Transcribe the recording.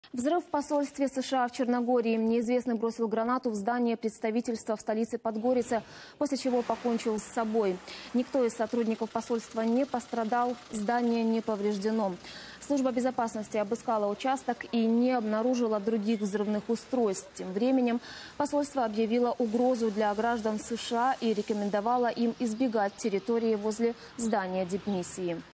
Взрыв в посольстве США в Черногории. Неизвестный бросил гранату в здание представительства в столице Подгорице, после чего покончил с собой. Никто из сотрудников посольства не пострадал, здание не повреждено. Служба безопасности обыскала участок и не обнаружила других взрывных устройств. Тем временем посольство объявило угрозу для граждан США и рекомендовало им избегать территории возле здания дипмиссии.